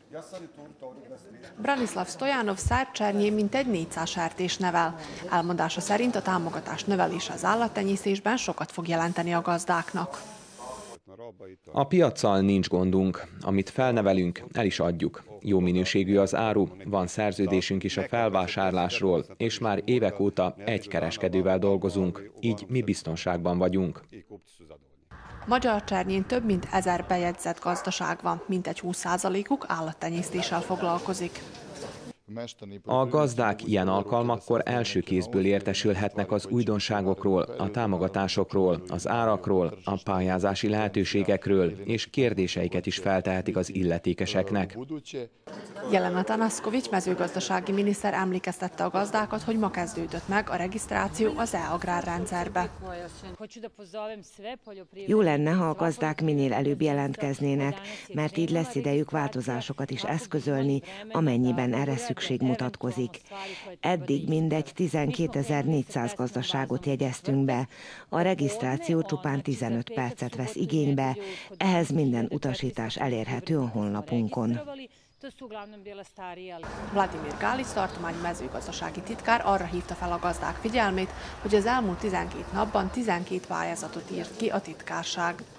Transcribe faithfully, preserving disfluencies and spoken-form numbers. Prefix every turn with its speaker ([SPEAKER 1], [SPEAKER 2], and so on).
[SPEAKER 1] Branislav Stojanov Szárcsernyi mintegy négyszáz sertést nevel. Elmondása szerint a támogatás növelése az állattenyésztésben sokat fog jelenteni a gazdáknak.
[SPEAKER 2] A piaccal nincs gondunk. Amit felnevelünk, el is adjuk. Jó minőségű az áru, van szerződésünk is a felvásárlásról, és már évek óta egy kereskedővel dolgozunk, így mi biztonságban vagyunk.
[SPEAKER 1] Magyarcsernyin több mint ezer bejegyzett gazdaság van, mintegy húsz százalékuk állattenyésztéssel foglalkozik.
[SPEAKER 2] A gazdák ilyen alkalmakkor első kézből értesülhetnek az újdonságokról, a támogatásokról, az árakról, a pályázási lehetőségekről, és kérdéseiket is feltehetik az illetékeseknek.
[SPEAKER 1] Jelena Tanaszkovics mezőgazdasági miniszter emlékeztette a gazdákat, hogy ma kezdődött meg a regisztráció az e-agrárrendszerbe.
[SPEAKER 3] Jó lenne, ha a gazdák minél előbb jelentkeznének, mert így lesz idejük változásokat is eszközölni, amennyiben erre szükség mutatkozik. Eddig mindegy tizenkétezer-négyszáz gazdaságot jegyeztünk be. A regisztráció csupán tizenöt percet vesz igénybe, ehhez minden utasítás elérhető a honlapunkon.
[SPEAKER 1] Vladimir Gálic tartományi mezőgazdasági titkár arra hívta fel a gazdák figyelmét, hogy az elmúlt tizenkét napban tizenkét pályázatot írt ki a titkárság.